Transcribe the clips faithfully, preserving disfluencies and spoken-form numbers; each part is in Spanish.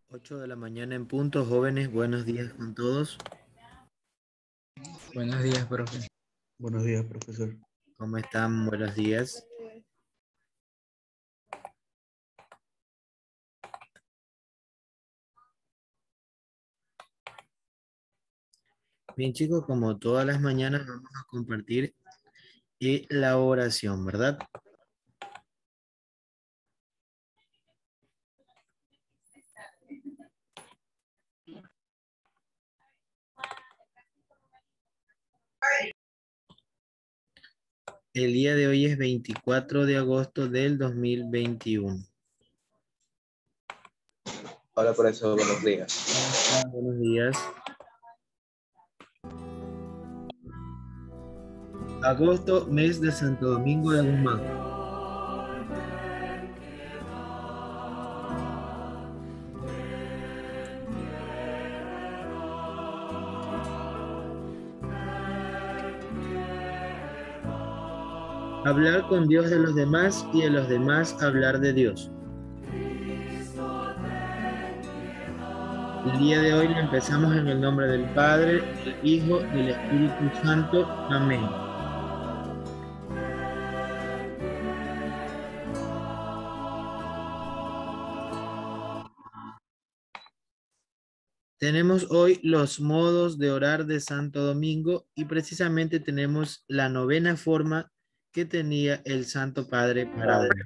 Ocho de la mañana en punto, jóvenes, buenos días con todos. Buenos días, profe. Buenos días, profesor. ¿Cómo están? Buenos días. Bien, chicos, como todas las mañanas vamos a compartir eh, la oración, ¿verdad? El día de hoy es veinticuatro de agosto del dos mil veintiuno. Hola, profesor, buenos días. Buenos días. Agosto, mes de Santo Domingo de Guzmán. Hablar con Dios de los demás y de los demás hablar de Dios. El día de hoy lo empezamos en el nombre del Padre, del Hijo, del Espíritu Santo. Amén. Tenemos hoy los modos de orar de Santo Domingo y precisamente tenemos la novena forma que tenía el Santo Padre para hoy.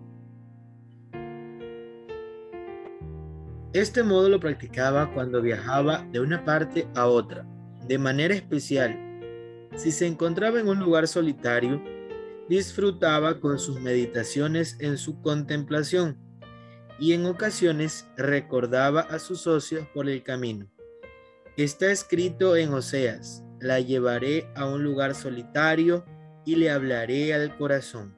Este modo lo practicaba cuando viajaba de una parte a otra, de manera especial. Si se encontraba en un lugar solitario, disfrutaba con sus meditaciones en su contemplación y en ocasiones recordaba a sus socios por el camino. Está escrito en Oseas: la llevaré a un lugar solitario y le hablaré al corazón.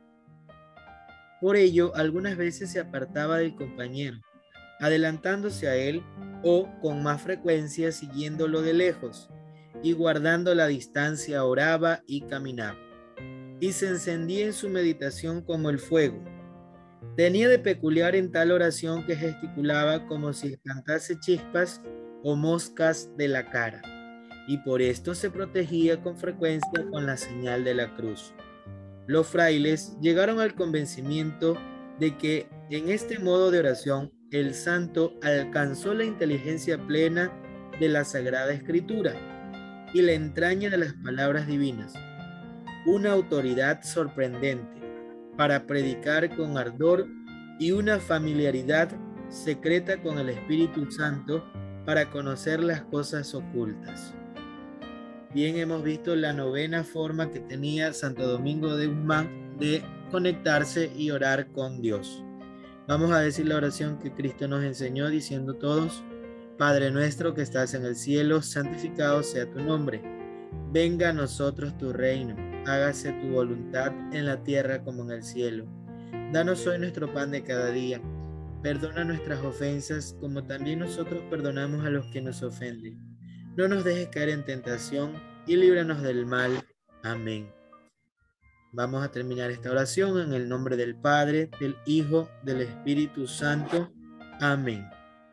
Por ello, algunas veces se apartaba del compañero, adelantándose a él o con más frecuencia siguiéndolo de lejos, y guardando la distancia oraba y caminaba, y se encendía en su meditación como el fuego. Tenía de peculiar en tal oración que gesticulaba como si espantase chispas o moscas de la cara, y por esto se protegía con frecuencia con la señal de la cruz. Los frailes llegaron al convencimiento de que en este modo de oración el santo alcanzó la inteligencia plena de la Sagrada Escritura y la entraña de las palabras divinas, una autoridad sorprendente para predicar con ardor y una familiaridad secreta con el Espíritu Santo para conocer las cosas ocultas. Bien, hemos visto la novena forma que tenía Santo Domingo de Guzmán de conectarse y orar con Dios. Vamos a decir la oración que Cristo nos enseñó diciendo todos: Padre nuestro que estás en el cielo, santificado sea tu nombre. Venga a nosotros tu reino, hágase tu voluntad en la tierra como en el cielo. Danos hoy nuestro pan de cada día. Perdona nuestras ofensas como también nosotros perdonamos a los que nos ofenden. No nos dejes caer en tentación y líbranos del mal. Amén. Vamos a terminar esta oración en el nombre del Padre, del Hijo, del Espíritu Santo. Amén.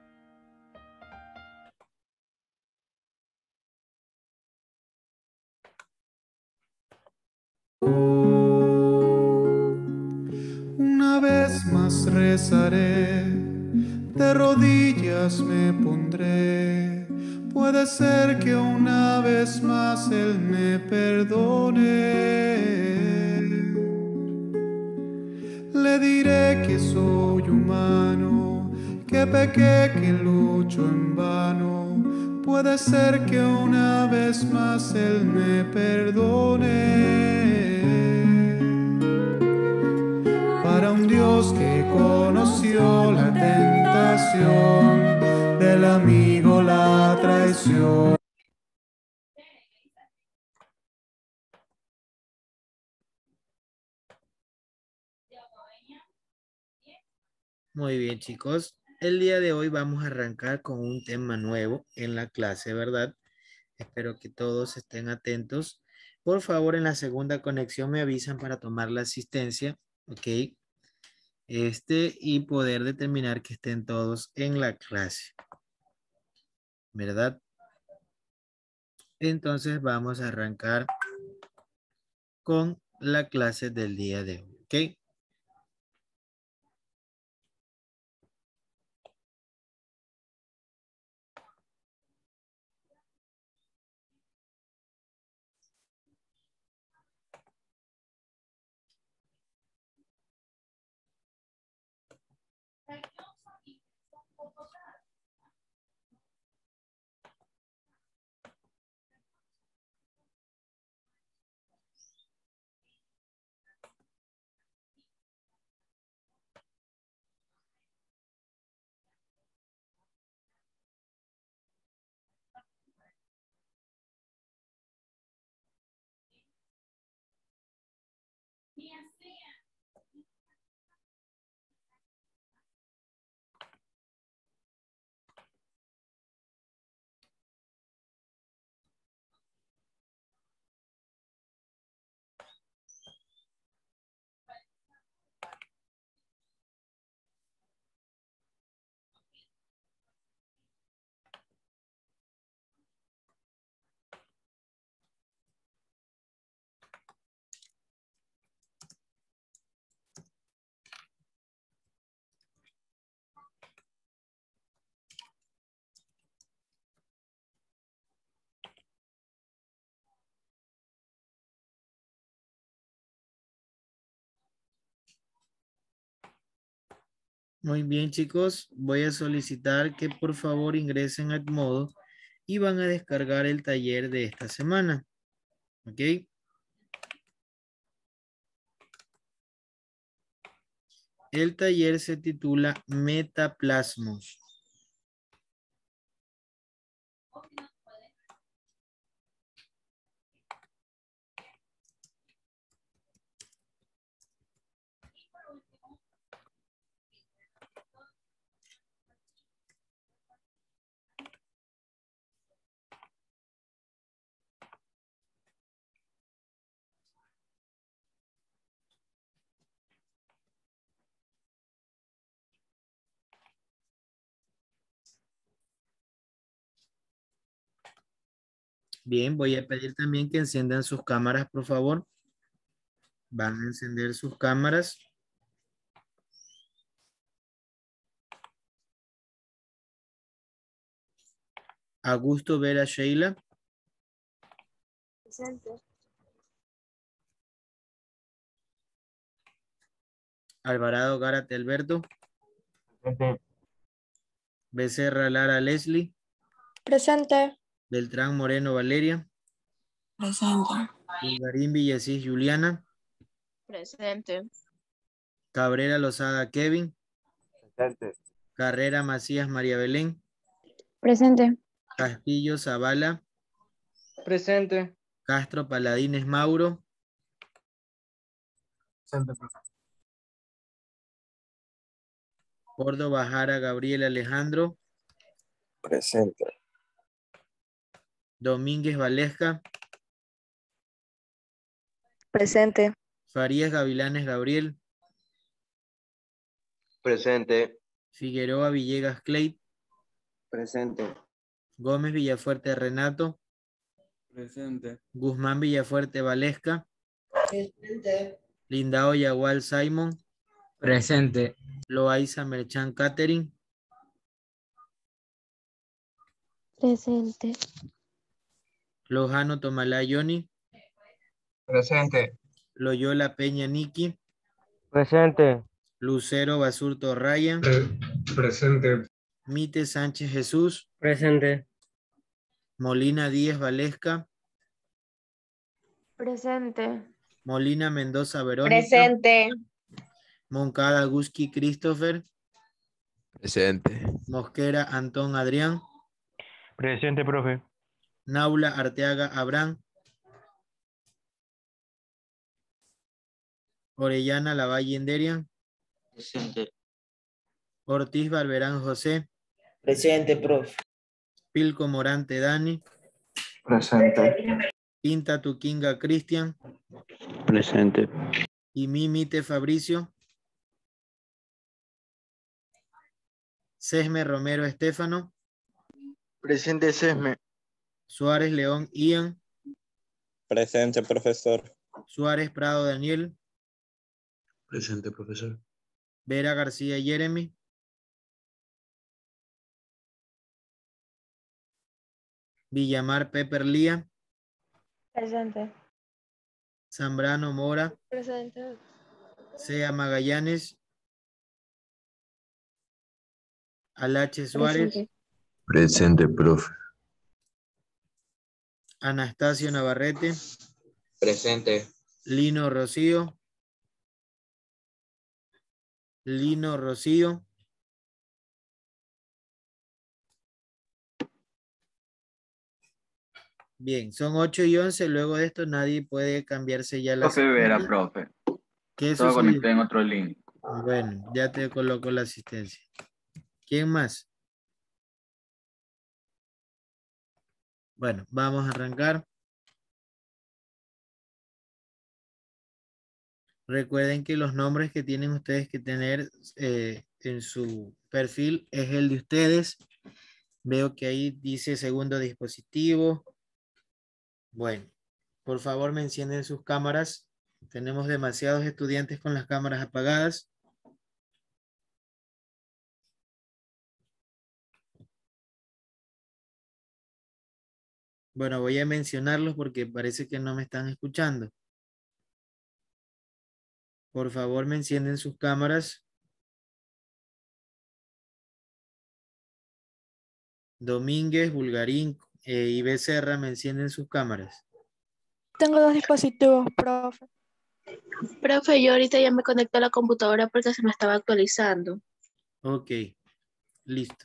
Una vez más rezaré, de rodillas me pondré. Puede ser que una vez más Él me perdone. Le diré que soy humano, que pequé, que lucho en vano. Puede ser que una vez más Él me perdone. Para un Dios que conoció la tentación, del amigo la traición. Muy bien, chicos. El día de hoy vamos a arrancar con un tema nuevo en la clase, ¿verdad? Espero que todos estén atentos. Por favor, en la segunda conexión me avisan para tomar la asistencia, ¿ok? este, y poder determinar que estén todos en la clase. ¿Verdad? Entonces vamos a arrancar con la clase del día de hoy. ¿Ok? Muy bien, chicos. Voy a solicitar que por favor ingresen a Edmodo y van a descargar el taller de esta semana. ¿Ok? El taller se titula Metaplasmos. Bien, voy a pedir también que enciendan sus cámaras, por favor. Van a encender sus cámaras. Augusto Vera Sheila. Presente. Alvarado Gárate Alberto. Presente. Becerra Lara Leslie. Presente. Beltrán Moreno Valeria. Presente. Bulgarín Villasís Juliana. Presente. Cabrera Lozada Kevin. Presente. Carrera Macías María Belén. Presente. Castillo Zavala. Presente. Castro Paladines Mauro. Presente. Córdoba Jara Gabriel Alejandro. Presente. Domínguez Valesca. Presente. Farías Gavilanes Gabriel. Presente. Figueroa Villegas Clay. Presente. Gómez Villafuerte Renato. Presente. Guzmán Villafuerte Valesca. Presente. Lindao Yagual Simon. Presente. Loaiza Merchan Catherine. Presente. Lojano Tomalá Johnny. Presente. Loyola Peña Niki. Presente. Lucero Basurto Ryan. Presente. Mite Sánchez Jesús. Presente. Molina Díez Valesca. Presente. Molina Mendoza Verónica. Presente. Moncada Guski Christopher. Presente. Mosquera Antón Adrián. Presente, profe. Naula Arteaga Abraham. Orellana Lavalle Enderian. Presente. Ortiz Barberán José. Presente, profe. Pilco Morante Dani. Presente. Pinta Tuquinga Cristian. Presente. Y Mimite Fabricio. Sesme Romero Estefano. Presente, Sesme. Suárez León Ian. Presente, profesor. Suárez Prado Daniel. Presente, profesor. Vera García Jeremy. Villamar Pepper Lía. Presente. Zambrano Mora. Presente. Sea Magallanes. Alache Suárez. Presente. Presente, profe. Anastasio Navarrete. Presente. Lino Rocío. Lino Rocío. Bien, son ocho y once. Luego de esto nadie puede cambiarse ya la Profe Vera, asistencia. profe. ¿Qué Estaba sucedió? conectado en otro link. Bueno, ya te coloco la asistencia. ¿Quién más? Bueno, vamos a arrancar. Recuerden que los nombres que tienen ustedes que tener eh, en su perfil es el de ustedes. Veo que ahí dice segundo dispositivo. Bueno, por favor me encienden sus cámaras. Tenemos demasiados estudiantes con las cámaras apagadas. Bueno, voy a mencionarlos porque parece que no me están escuchando. Por favor, me encienden sus cámaras. Domínguez, Bulgarín eh, y Becerra, me encienden sus cámaras. Tengo dos dispositivos, profe. Profe, yo ahorita ya me conecto a la computadora porque se me estaba actualizando. Ok, listo.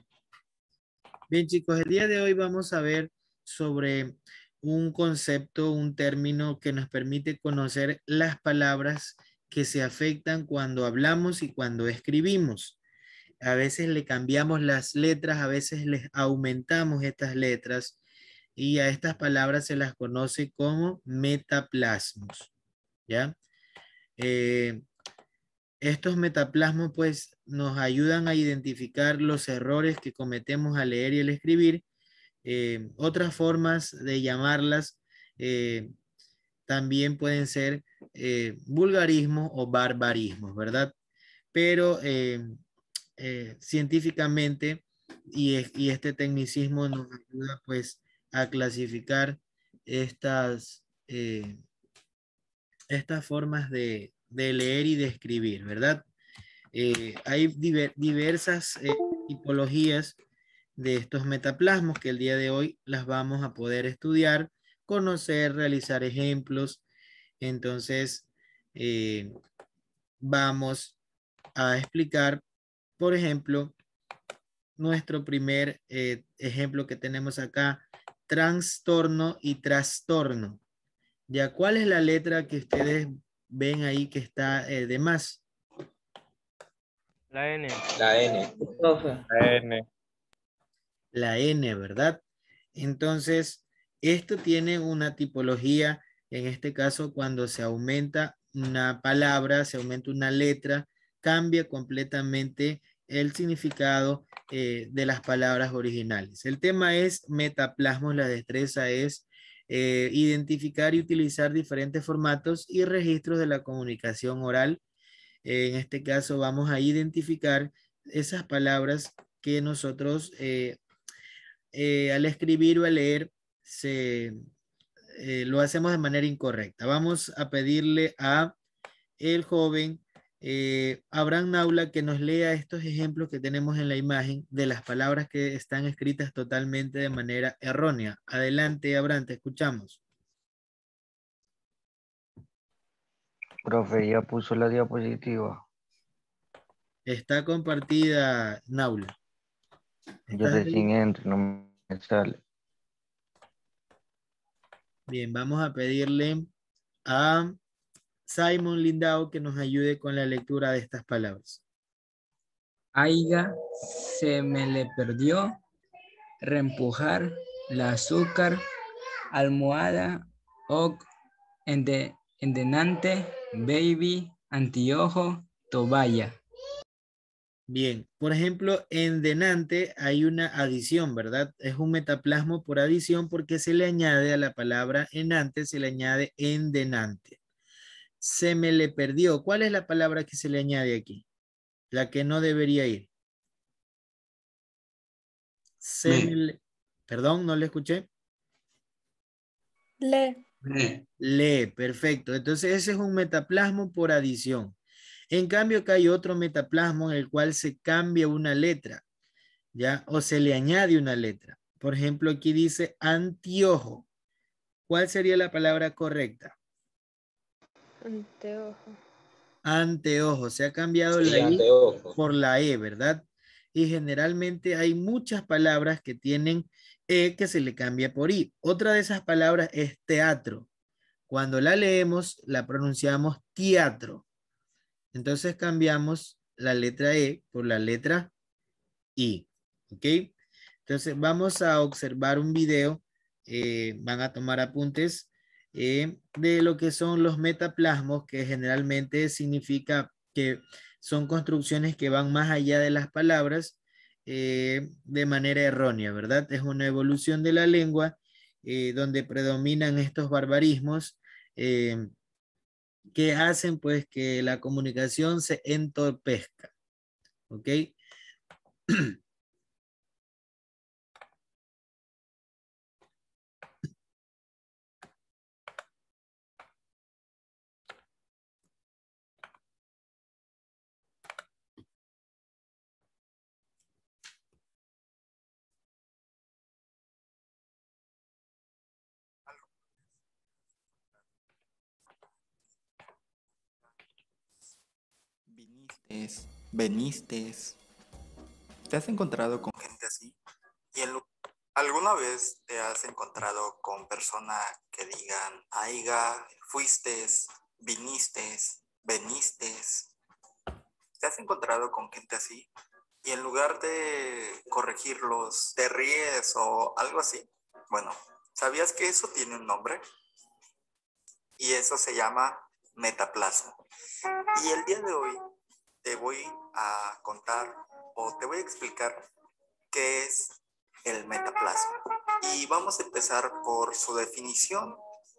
Bien, chicos, el día de hoy vamos a ver sobre un concepto, un término que nos permite conocer las palabras que se afectan cuando hablamos y cuando escribimos. A veces le cambiamos las letras, a veces les aumentamos estas letras y a estas palabras se las conoce como metaplasmos, ¿ya? Eh, estos metaplasmos pues nos ayudan a identificar los errores que cometemos al leer y al escribir. Eh, otras formas de llamarlas eh, también pueden ser eh, vulgarismos o barbarismos, ¿verdad? Pero eh, eh, científicamente y, es, y este tecnicismo nos ayuda pues a clasificar estas, eh, estas formas de, de leer y de escribir, ¿verdad? Eh, hay diver, diversas eh, tipologías de estos metaplasmos que el día de hoy las vamos a poder estudiar, conocer, realizar ejemplos. Entonces, eh, vamos a explicar, por ejemplo, nuestro primer eh, ejemplo que tenemos acá, trastorno y trastorno. ¿Ya cuál es la letra que ustedes ven ahí que está eh, de más? La N. La N. Profe. La N. La N, ¿verdad? Entonces, esto tiene una tipología, en este caso, cuando se aumenta una palabra, se aumenta una letra, cambia completamente el significado eh, de las palabras originales. El tema es metaplasmos, la destreza es eh, identificar y utilizar diferentes formatos y registros de la comunicación oral. Eh, en este caso vamos a identificar esas palabras que nosotros eh, eh, al escribir o a leer se, eh, lo hacemos de manera incorrecta. Vamos a pedirle a el joven eh, Abraham Naula que nos lea estos ejemplos que tenemos en la imagen de las palabras que están escritas totalmente de manera errónea. Adelante, Abraham, te escuchamos. Profe, ya puso la diapositiva. Está compartida, Naula. Yo recién entro, no me sale. Bien, vamos a pedirle a Simon Lindau que nos ayude con la lectura de estas palabras. Aiga, se me le perdió, reempujar, la azúcar, almohada, oc, ende, endenante, baby, antiojo, toballa. Bien, por ejemplo, en denante hay una adición, ¿verdad? Es un metaplasmo por adición porque se le añade a la palabra enante, se le añade en denante. Se me le perdió. ¿Cuál es la palabra que se le añade aquí? La que no debería ir. Se me Me. le... Perdón, no le escuché. Le. Me. Le, perfecto. Entonces ese es un metaplasmo por adición. En cambio, acá hay otro metaplasmo en el cual se cambia una letra, ¿ya? O se le añade una letra. Por ejemplo, aquí dice antiojo. ¿Cuál sería la palabra correcta? Anteojo. Anteojo. Se ha cambiado la Sería I anteojo. por la E, ¿verdad? Y generalmente hay muchas palabras que tienen E que se le cambia por I. Otra de esas palabras es teatro. Cuando la leemos, la pronunciamos teatro. Entonces cambiamos la letra E por la letra I. ¿Ok? Entonces vamos a observar un video. Eh, van a tomar apuntes eh, de lo que son los metaplasmos, que generalmente significa que son construcciones que van más allá de las palabras eh, de manera errónea, ¿verdad? Es una evolución de la lengua eh, donde predominan estos barbarismos eh, que hacen pues que la comunicación se entorpezca. ¿Ok? Viniste, veniste. ¿Te has encontrado con gente así? ¿Y en lu- alguna vez te has encontrado con personas que digan, aiga, fuiste, viniste, veniste? ¿Te has encontrado con gente así? Y en lugar de corregirlos, te ríes o algo así. Bueno, ¿sabías que eso tiene un nombre? Y eso se llama metaplasmo. Y el día de hoy te voy a contar o te voy a explicar qué es el metaplasmo. Y vamos a empezar por su definición.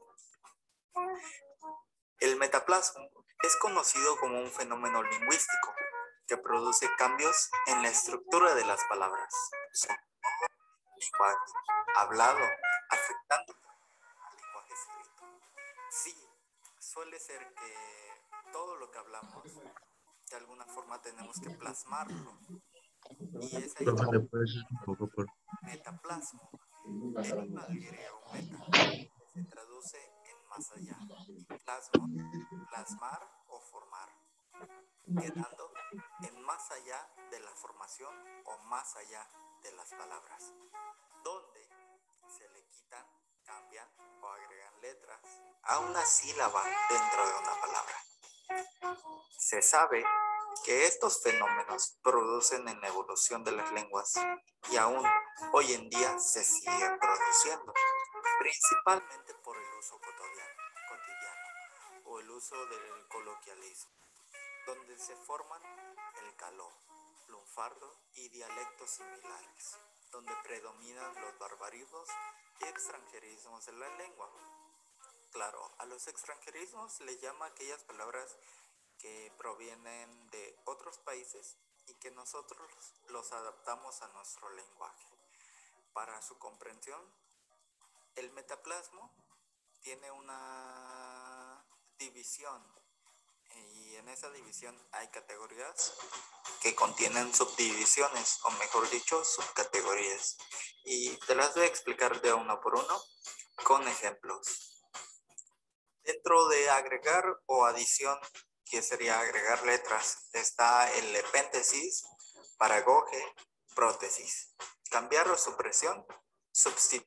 El metaplasmo es conocido como un fenómeno lingüístico que produce cambios en la estructura de las palabras, sobre todo el lenguaje hablado, afectando al lenguaje escrito. Sí, suele ser que todo lo que hablamos, de alguna forma tenemos que plasmarlo. Y es ahí Profe, ¿le donde puedes decir un poco por metaplasmo deriva del griego meta, que se traduce en más allá, y plasmo, plasmar o formar, quedando en más allá de la formación o más allá de las palabras, donde se le quitan, cambian o agregan letras a una sílaba dentro de una palabra. Se sabe que estos fenómenos producen en la evolución de las lenguas y aún hoy en día se siguen produciendo, principalmente por el uso cotidiano, cotidiano o el uso del coloquialismo, donde se forman el caló, lunfardo y dialectos similares, donde predominan los barbarismos y extranjerismos de la lengua. Claro, a los extranjerismos le llama aquellas palabras que provienen de otros países y que nosotros los adaptamos a nuestro lenguaje. Para su comprensión, el metaplasmo tiene una división y en esa división hay categorías que contienen subdivisiones, o mejor dicho, subcategorías. Y te las voy a explicar de uno por uno con ejemplos. Dentro de agregar o adición, que sería agregar letras, está el epéntesis, paragoge, prótesis. Cambiar o supresión, substitu-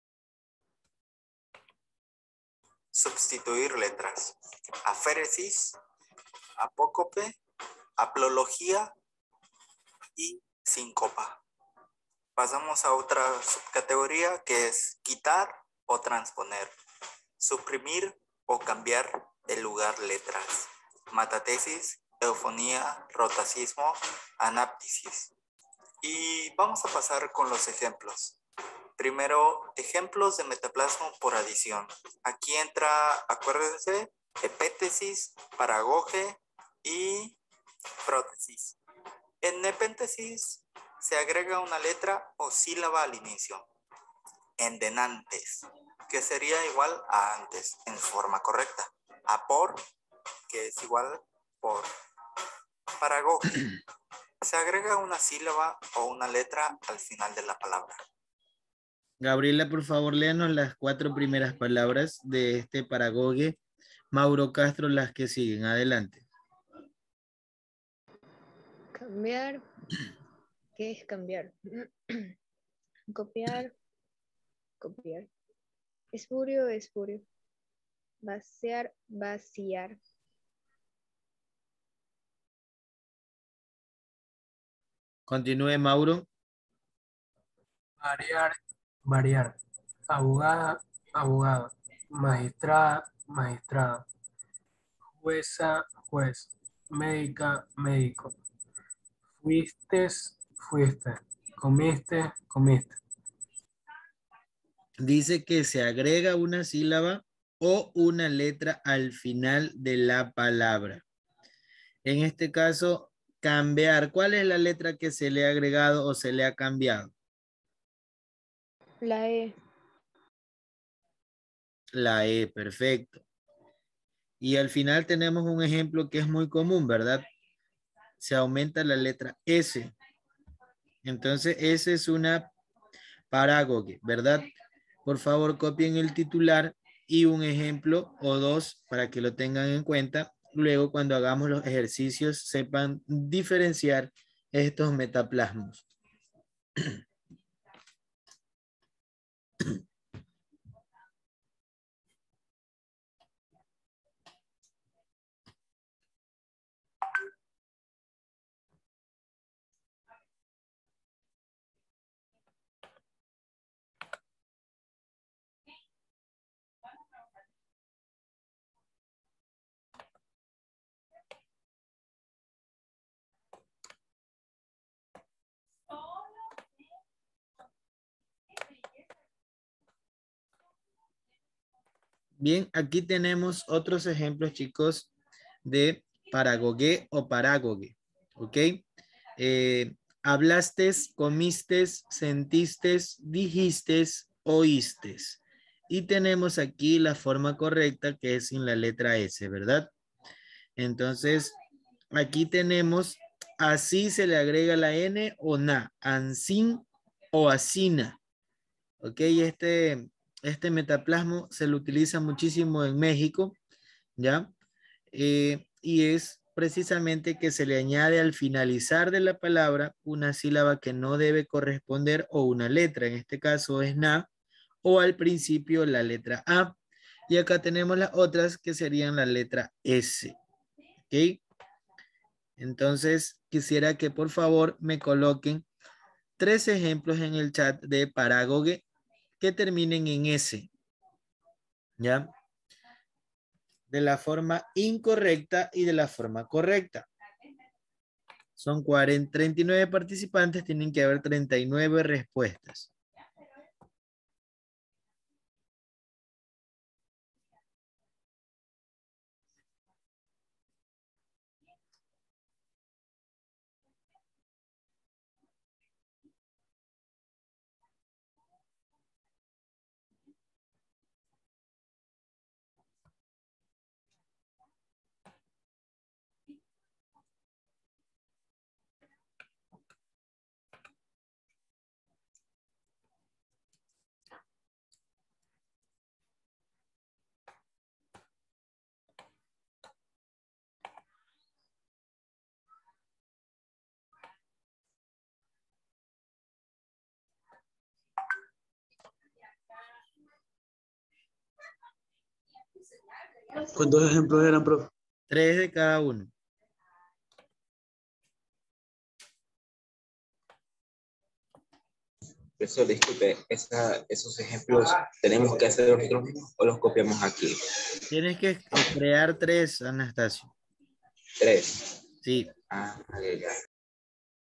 sustituir letras. Aféresis, apócope, aplología y síncopa. Pasamos a otra subcategoría que es quitar o transponer, suprimir o cambiar de lugar letras. Matatesis, eufonía, rotacismo anáptisis. Y vamos a pasar con los ejemplos. Primero, ejemplos de metaplasmo por adición. Aquí entra, acuérdense, epétesis, paragoge y prótesis. En epétesis se agrega una letra o sílaba al inicio. En denantes, que sería igual a antes, en forma correcta. A por, que es igual por. Paragoge, se agrega una sílaba o una letra al final de la palabra. Gabriela, por favor, léanos las cuatro primeras palabras de este paragoge. Mauro Castro, las que siguen. Adelante. Cambiar. ¿Qué es cambiar? Copiar. Copiar. Espurio, espurio. Vaciar, vaciar. Continúe, Mauro. Variar, variar. Abogada, abogado. Magistrada, magistrado. Jueza, juez. Médica, médico. Fuiste, fuiste. Comiste, comiste. Dice que se agrega una sílaba o una letra al final de la palabra. En este caso, cambiar. ¿Cuál es la letra que se le ha agregado o se le ha cambiado? La E. La E, perfecto. Y al final tenemos un ejemplo que es muy común, ¿verdad? Se aumenta la letra S. Entonces, S es una parágoge, ¿verdad? Por favor, copien el titular y un ejemplo o dos para que lo tengan en cuenta. Luego, cuando hagamos los ejercicios, sepan diferenciar estos metaplasmos. Bien, aquí tenemos otros ejemplos, chicos, de paragoge o parágoge, ¿ok? Eh, hablaste, comiste, sentiste, dijiste, oíste. Y tenemos aquí la forma correcta que es sin la letra S, ¿verdad? Entonces, aquí tenemos, así se le agrega la N o na, ansin o asina. ¿Ok? Este... Este metaplasmo se lo utiliza muchísimo en México, ¿ya? Eh, y es precisamente que se le añade al finalizar de la palabra una sílaba que no debe corresponder o una letra, en este caso es na, o al principio la letra A. Y acá tenemos las otras que serían la letra S, ¿ok? Entonces quisiera que por favor me coloquen tres ejemplos en el chat de parágoge que terminen en S, ¿ya? De la forma incorrecta y de la forma correcta. Son cuarenta, treinta y nueve participantes, tienen que haber treinta y nueve respuestas. ¿Cuántos ejemplos eran, profe? Tres de cada uno. Profesor, disculpe, esa, esos ejemplos, ¿tenemos que hacer nosotros mismos o los copiamos aquí? Tienes que crear tres, Anastasio. Tres. Sí. Ah, ya, ya.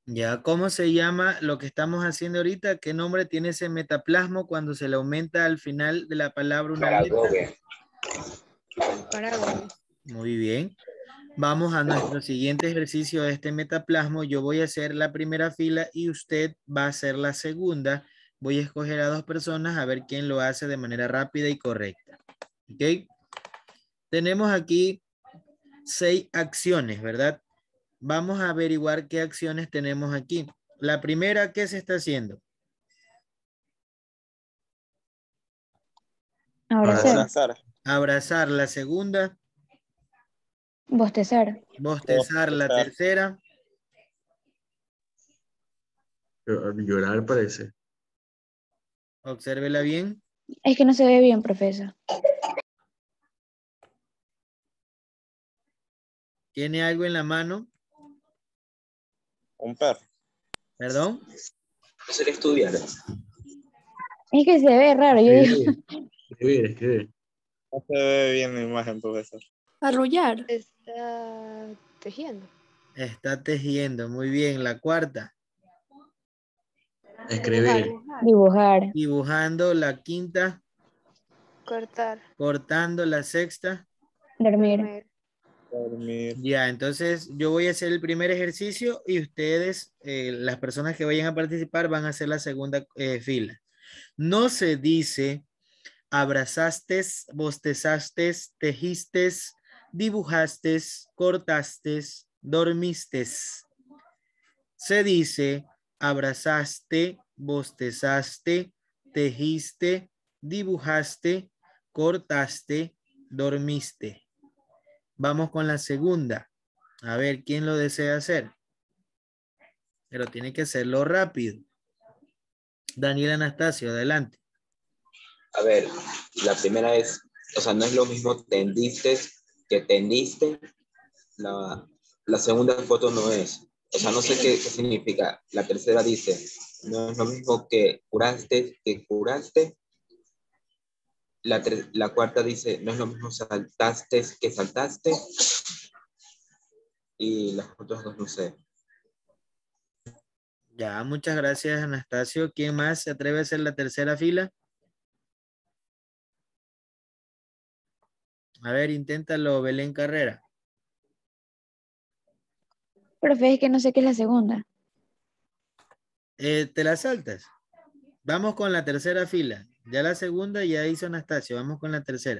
Ya, ¿cómo se llama lo que estamos haciendo ahorita? ¿Qué nombre tiene ese metaplasmo cuando se le aumenta al final de la palabra una letra? Parágoge. Parágoge. Muy bien. Vamos a nuestro siguiente ejercicio de este metaplasmo. Yo voy a hacer la primera fila y usted va a hacer la segunda. Voy a escoger a dos personas a ver quién lo hace de manera rápida y correcta. ¿Ok? Tenemos aquí seis acciones, ¿verdad? Vamos a averiguar qué acciones tenemos aquí. La primera, ¿qué se está haciendo? Abrazar. Abrazar. Abrazar. La segunda, Bostezar. bostezar. La Bostezar. tercera, Llorar parece. obsérvela bien. Es que no se ve bien, profesor. ¿Tiene algo en la mano? Un perro. ¿Perdón? Ser estudiar. Es que se ve raro. Yo digo, Escribir, escribir, escribir. No se ve bien la imagen, profesor. arrullar. Está tejiendo. Está tejiendo. Muy bien. La cuarta, Escribir. Dibujar. dibujando. La quinta, Cortar. cortando. La sexta. Dormir. Dormir. Dormir. Ya, entonces yo voy a hacer el primer ejercicio y ustedes, eh, las personas que vayan a participar, van a hacer la segunda eh, fila. No se dice abrazaste, bostezaste, tejiste, dibujaste, cortaste, dormiste. Se dice abrazaste, bostezaste, tejiste, dibujaste, cortaste, dormiste. Vamos con la segunda. A ver, ¿quién lo desea hacer? Pero tiene que hacerlo rápido. Daniel Anastasio, adelante. A ver, la primera es, o sea, no es lo mismo tendiste que tendiste. La, la segunda foto no es. O sea, no sé qué, qué significa. La tercera dice, no es lo mismo que curaste que curaste. La, ter- la cuarta dice, no es lo mismo saltaste que saltaste. Y las otras dos no sé. Ya, muchas gracias, Anastasio. ¿Quién más se atreve a hacer la tercera fila? A ver, inténtalo, Belén Carrera. Profe, es que no sé qué es la segunda. Eh, ¿te la saltas? Vamos con la tercera fila. Ya la segunda ya hizo Anastasio. Vamos con la tercera.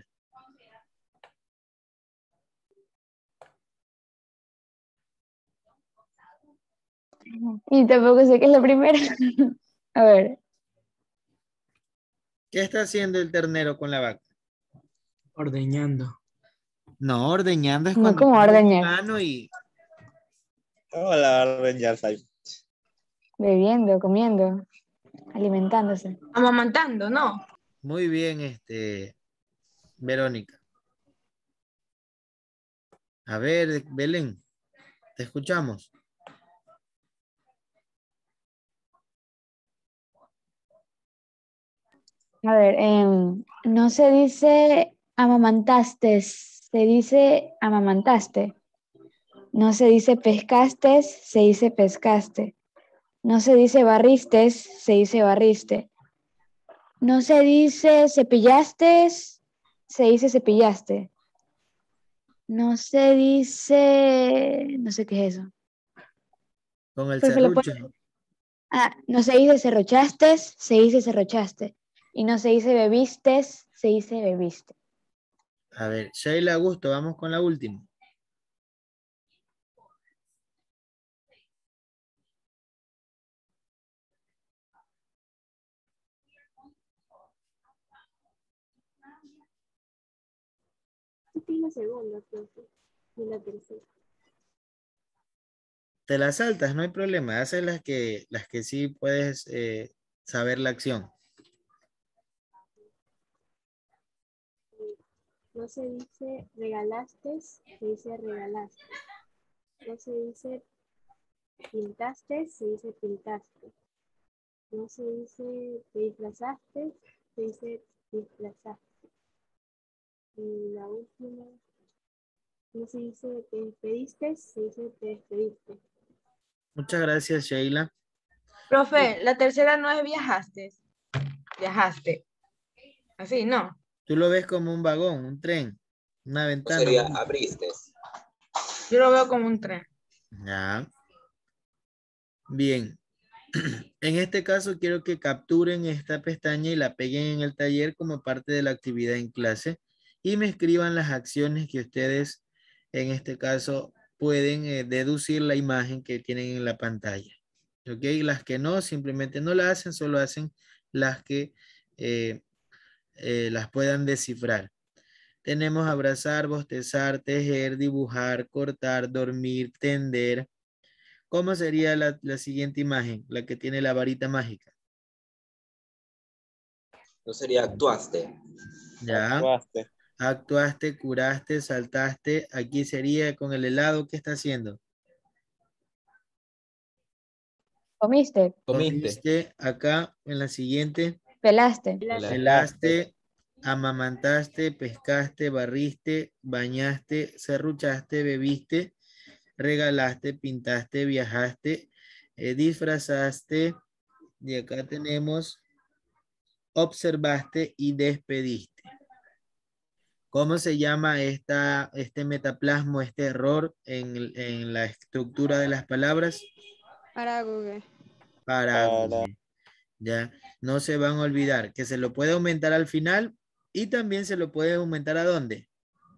Y tampoco sé qué es la primera. A ver. ¿Qué está haciendo el ternero con la vaca? Ordeñando. No, ordeñando es No, cuando ¿cómo pone la ordeñar? mano y... Hola, orden ya salió. Bebiendo, comiendo, alimentándose. Amamantando, ¿no? Muy bien, este, Verónica. A ver, Belén, te escuchamos. A ver, em, no se dice amamantaste, se dice amamantaste. No se dice pescaste, se dice pescaste. No se dice barriste, se dice barriste. No se dice cepillaste, se dice cepillaste. No se dice, no sé qué es eso. Con el Profe, ¿lo serrucho. puede- Ah, no se dice cerrochaste, se dice cerrochaste. Y no se dice bebiste, se dice bebiste. A ver, Sheila Augusto, vamos con la última. Esta es la segunda, profe. Y la tercera. Te las saltas, no hay problema. Haces las que, las que sí puedes eh, saber la acción. No se dice regalaste, se dice regalaste. No se dice pintaste, se dice pintaste. No se dice te disfrazaste, se dice disfrazaste. Y la última, no se dice te despediste, se dice te despediste. Muchas gracias, Sheila. Profe, la tercera no es viajaste. Viajaste. Así, ¿no? Tú lo ves como un vagón, un tren, una No ventana. sería un- abriste. Yo lo veo como un tren. Ya. Bien. En este caso quiero que capturen esta pestaña y la peguen en el taller como parte de la actividad en clase y me escriban las acciones que ustedes en este caso pueden eh, deducir la imagen que tienen en la pantalla. ¿Ok? Las que no, simplemente no la hacen, solo hacen las que eh, eh, las puedan descifrar. Tenemos abrazar, bostezar, tejer, dibujar, cortar, dormir, tender. ¿Cómo sería la, la siguiente imagen? La que tiene la varita mágica. No sería actuaste. Ya. Actuaste. Actuaste, curaste, saltaste. Aquí sería con el helado. ¿Qué está haciendo? Comiste, Comiste. Comiste. Acá en la siguiente. pelaste, Pelaste, amamantaste, pescaste, barriste, bañaste, serruchaste, bebiste, regalaste, pintaste, viajaste, eh, disfrazaste. Y acá tenemos observaste y despediste. ¿Cómo se llama esta, este metaplasmo, este error en, en la estructura de las palabras? Parágoge. Parágoge. Ya, no se van a olvidar que se lo puede aumentar al final y también se lo puede aumentar ¿a dónde?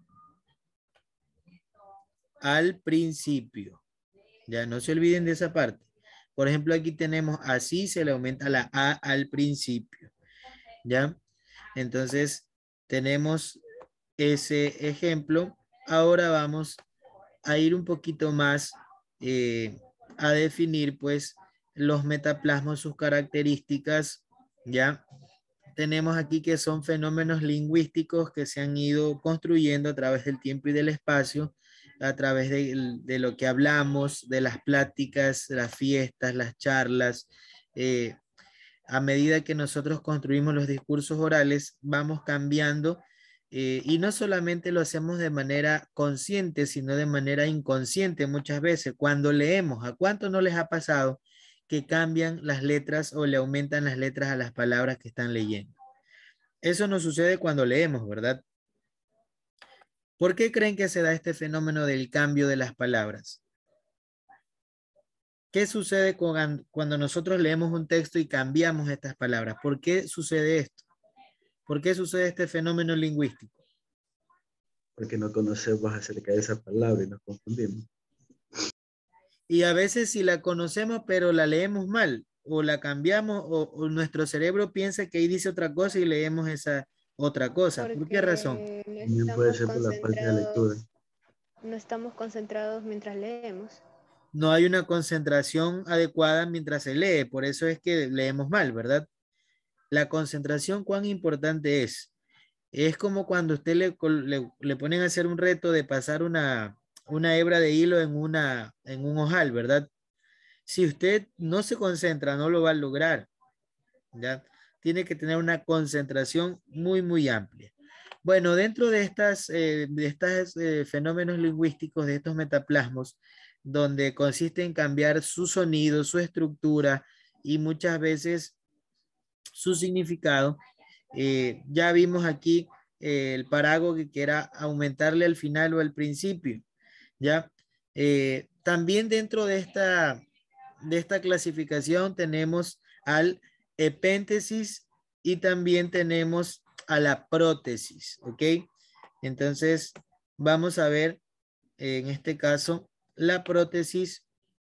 Al principio. Ya, no se olviden de esa parte. Por ejemplo, aquí tenemos así se le aumenta la A al principio. ¿Ya? Entonces, tenemos ese ejemplo. Ahora vamos a ir un poquito más eh, a definir, pues, los metaplasmos, sus características, ¿ya? Tenemos aquí que son fenómenos lingüísticos que se han ido construyendo a través del tiempo y del espacio, a través de, de lo que hablamos, de las pláticas, las fiestas, las charlas, eh, a medida que nosotros construimos los discursos orales, vamos cambiando eh, y no solamente lo hacemos de manera consciente, sino de manera inconsciente muchas veces. Cuando leemos, ¿a cuánto no les ha pasado que cambian las letras o le aumentan las letras a las palabras que están leyendo? Eso no sucede cuando leemos, ¿verdad? ¿Por qué creen que se da este fenómeno del cambio de las palabras? ¿Qué sucede con, cuando nosotros leemos un texto y cambiamos estas palabras? ¿Por qué sucede esto? ¿Por qué sucede este fenómeno lingüístico? Porque no conocemos acerca de esa palabra y nos confundimos. Y a veces si la conocemos pero la leemos mal o la cambiamos o, o nuestro cerebro piensa que ahí dice otra cosa y leemos esa otra cosa. Porque ¿Por qué razón? no También puede ser por la falta de lectura. No estamos concentrados mientras leemos. No hay una concentración adecuada mientras se lee, por eso es que leemos mal, ¿verdad? La concentración, ¿cuán importante es? Es como cuando usted le, le, le ponen a hacer un reto de pasar una, una hebra de hilo en, una, en un ojal, ¿verdad? Si usted no se concentra, no lo va a lograr, ¿ya? Tiene que tener una concentración muy, muy amplia. Bueno, dentro de estas, eh, de estos eh, fenómenos lingüísticos, de estos metaplasmos, donde consiste en cambiar su sonido, su estructura y muchas veces su significado, eh, ya vimos aquí eh, el parágoge que era aumentarle al final o al principio, ¿ya? Eh, también dentro de esta, de esta clasificación tenemos al epéntesis y también tenemos a la prótesis, ¿ok? Entonces, vamos a ver en este caso la prótesis